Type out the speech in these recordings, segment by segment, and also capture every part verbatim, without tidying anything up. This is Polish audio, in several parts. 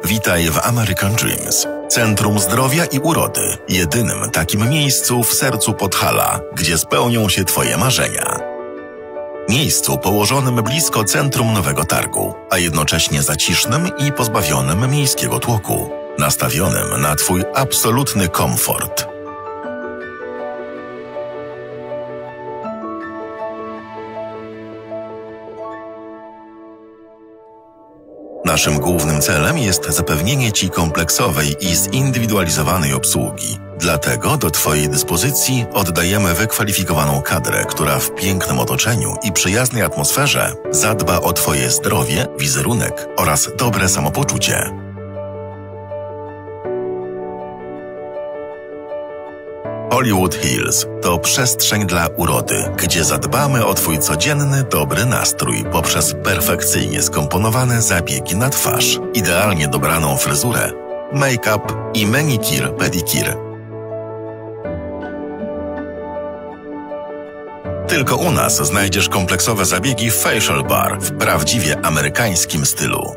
Witaj w American Dreams, Centrum Zdrowia i Urody, jedynym takim miejscu w sercu Podhala, gdzie spełnią się Twoje marzenia. Miejscu położonym blisko centrum Nowego Targu, a jednocześnie zacisznym i pozbawionym miejskiego tłoku, nastawionym na Twój absolutny komfort. Naszym głównym celem jest zapewnienie Ci kompleksowej i zindywidualizowanej obsługi. Dlatego do Twojej dyspozycji oddajemy wykwalifikowaną kadrę, która w pięknym otoczeniu i przyjaznej atmosferze zadba o Twoje zdrowie, wizerunek oraz dobre samopoczucie. Hollywood Hills to przestrzeń dla urody, gdzie zadbamy o Twój codzienny, dobry nastrój poprzez perfekcyjnie skomponowane zabiegi na twarz, idealnie dobraną fryzurę, make-up i manicure, pedicure. Tylko u nas znajdziesz kompleksowe zabiegi Facial Bar w prawdziwie amerykańskim stylu.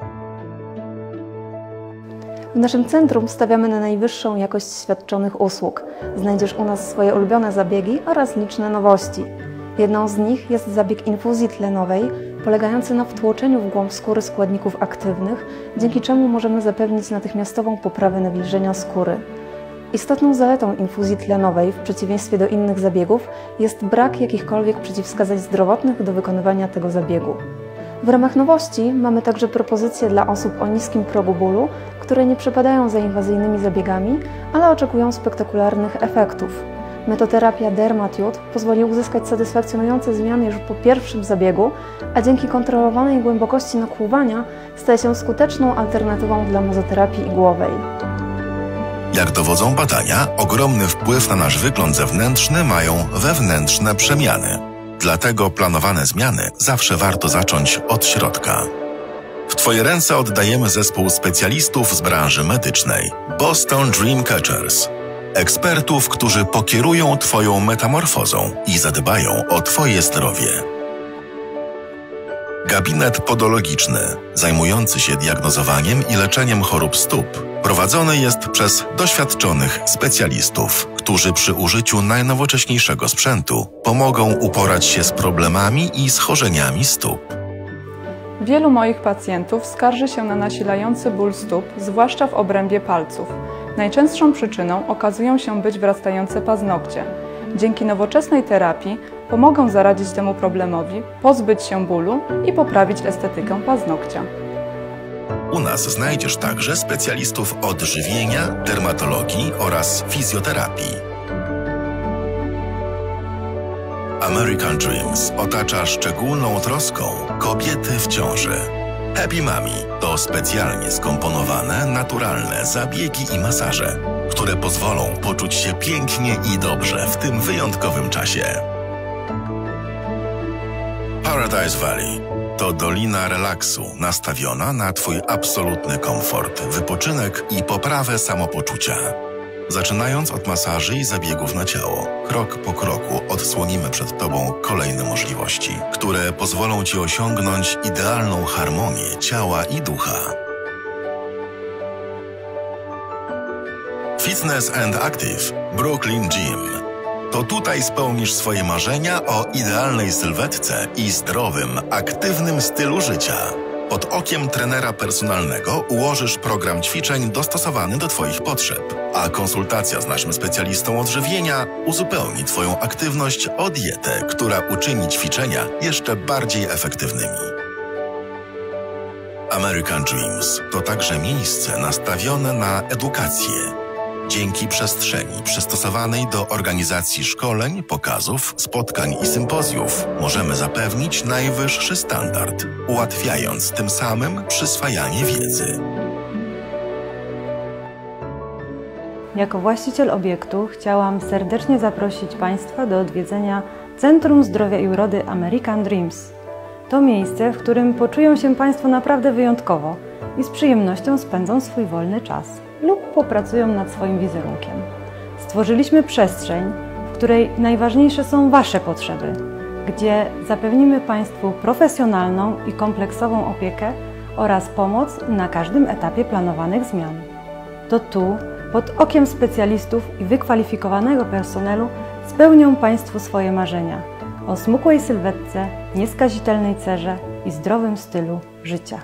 W naszym centrum stawiamy na najwyższą jakość świadczonych usług. Znajdziesz u nas swoje ulubione zabiegi oraz liczne nowości. Jedną z nich jest zabieg infuzji tlenowej, polegający na wtłoczeniu w głąb skóry składników aktywnych, dzięki czemu możemy zapewnić natychmiastową poprawę nawilżenia skóry. Istotną zaletą infuzji tlenowej, w przeciwieństwie do innych zabiegów, jest brak jakichkolwiek przeciwwskazań zdrowotnych do wykonywania tego zabiegu. W ramach nowości mamy także propozycje dla osób o niskim progu bólu, które nie przepadają za inwazyjnymi zabiegami, ale oczekują spektakularnych efektów. Metoterapia Dermatute pozwoli uzyskać satysfakcjonujące zmiany już po pierwszym zabiegu, a dzięki kontrolowanej głębokości nakłuwania staje się skuteczną alternatywą dla mezoterapii igłowej. Jak dowodzą badania, ogromny wpływ na nasz wygląd zewnętrzny mają wewnętrzne przemiany. Dlatego planowane zmiany zawsze warto zacząć od środka. W Twoje ręce oddajemy zespół specjalistów z branży medycznej Boston Dreamcatchers. Ekspertów, którzy pokierują Twoją metamorfozą i zadbają o Twoje zdrowie. Gabinet podologiczny, zajmujący się diagnozowaniem i leczeniem chorób stóp, prowadzony jest przez doświadczonych specjalistów, którzy przy użyciu najnowocześniejszego sprzętu pomogą uporać się z problemami i schorzeniami stóp. Wielu moich pacjentów skarży się na nasilający ból stóp, zwłaszcza w obrębie palców. Najczęstszą przyczyną okazują się być wrastające paznokcie. Dzięki nowoczesnej terapii pomogą zaradzić temu problemowi, pozbyć się bólu i poprawić estetykę paznokcia. U nas znajdziesz także specjalistów odżywienia, dermatologii oraz fizjoterapii. American Dreams otacza szczególną troską kobiety w ciąży. Happy Mami to specjalnie skomponowane, naturalne zabiegi i masaże, które pozwolą poczuć się pięknie i dobrze w tym wyjątkowym czasie. Paradise Valley to dolina relaksu nastawiona na Twój absolutny komfort, wypoczynek i poprawę samopoczucia. Zaczynając od masaży i zabiegów na ciało, krok po kroku odsłonimy przed Tobą kolejne możliwości, które pozwolą Ci osiągnąć idealną harmonię ciała i ducha. Fitness and Active Brooklyn Gym. To tutaj spełnisz swoje marzenia o idealnej sylwetce i zdrowym, aktywnym stylu życia. Pod okiem trenera personalnego ułożysz program ćwiczeń dostosowany do Twoich potrzeb, a konsultacja z naszym specjalistą odżywienia uzupełni Twoją aktywność o dietę, która uczyni ćwiczenia jeszcze bardziej efektywnymi. American Dreams to także miejsce nastawione na edukację. Dzięki przestrzeni przystosowanej do organizacji szkoleń, pokazów, spotkań i sympozjów możemy zapewnić najwyższy standard, ułatwiając tym samym przyswajanie wiedzy. Jako właściciel obiektu chciałam serdecznie zaprosić Państwa do odwiedzenia Centrum Zdrowia i Urody American Dreams. To miejsce, w którym poczują się Państwo naprawdę wyjątkowo i z przyjemnością spędzą swój wolny czas lub popracują nad swoim wizerunkiem. Stworzyliśmy przestrzeń, w której najważniejsze są Wasze potrzeby, gdzie zapewnimy Państwu profesjonalną i kompleksową opiekę oraz pomoc na każdym etapie planowanych zmian. To tu, pod okiem specjalistów i wykwalifikowanego personelu, spełnią Państwo swoje marzenia o smukłej sylwetce, nieskazitelnej cerze i zdrowym stylu życia.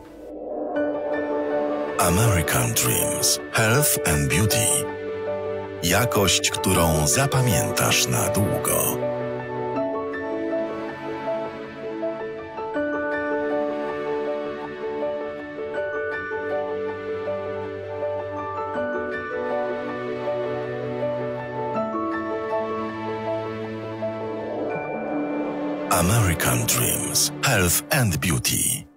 American Dreams Health and Beauty. Jakość, którą zapamiętasz na długo. American Dreams Health and Beauty.